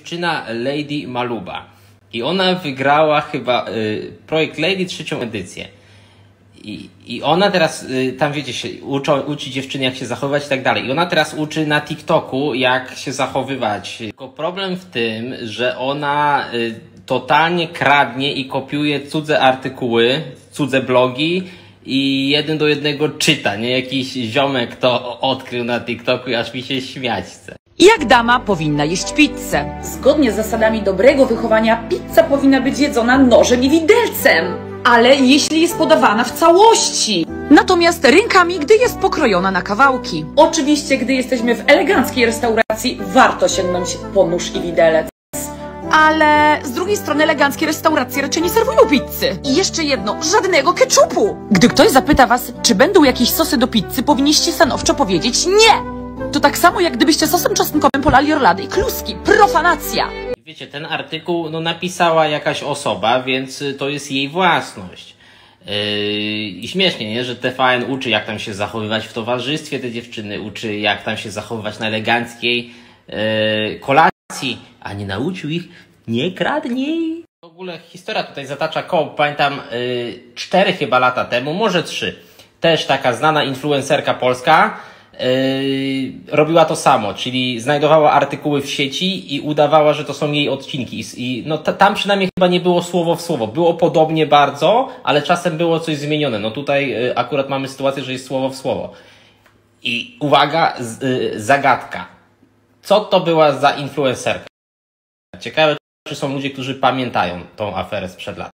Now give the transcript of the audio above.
dziewczyna Lady Maluba. I ona wygrała chyba projekt Lady 3. edycję. I ona teraz, tam wiecie, się uczy dziewczyny, jak się zachowywać i tak dalej. I ona teraz uczy na TikToku, jak się zachowywać. Tylko problem w tym, że ona totalnie kradnie i kopiuje cudze artykuły, cudze blogi i 1 do 1 czyta, nie? Jakiś ziomek to odkrył na TikToku i aż mi się śmiać chce. Jak dama powinna jeść pizzę? Zgodnie z zasadami dobrego wychowania pizza powinna być jedzona nożem i widelcem. Ale jeśli jest podawana w całości. Natomiast rękami, gdy jest pokrojona na kawałki. Oczywiście, gdy jesteśmy w eleganckiej restauracji, warto sięgnąć po nóż i widelec. Ale z drugiej strony eleganckie restauracje raczej nie serwują pizzy. I jeszcze jedno, żadnego keczupu. Gdy ktoś zapyta was, czy będą jakieś sosy do pizzy, powinniście stanowczo powiedzieć nie. To tak samo, jak gdybyście sosem czosnkowym polali orlady i kluski. Profanacja! Wiecie, ten artykuł napisała jakaś osoba, więc to jest jej własność. I śmiesznie, nie? Że TVN uczy, jak tam się zachowywać w towarzystwie, te dziewczyny uczy, jak tam się zachowywać na eleganckiej kolacji, a nie nauczył ich nie kradnij. W ogóle historia tutaj zatacza koło. Pamiętam 4 chyba lata temu, może 3. Też taka znana influencerka polska robiła to samo, czyli znajdowała artykuły w sieci i udawała, że to są jej odcinki. I no tam przynajmniej chyba nie było słowo w słowo. Było podobnie bardzo, ale czasem było coś zmienione. No tutaj akurat mamy sytuację, że jest słowo w słowo. I uwaga, zagadka. Co to była za influencerka? Ciekawe, czy są ludzie, którzy pamiętają tą aferę sprzed lat.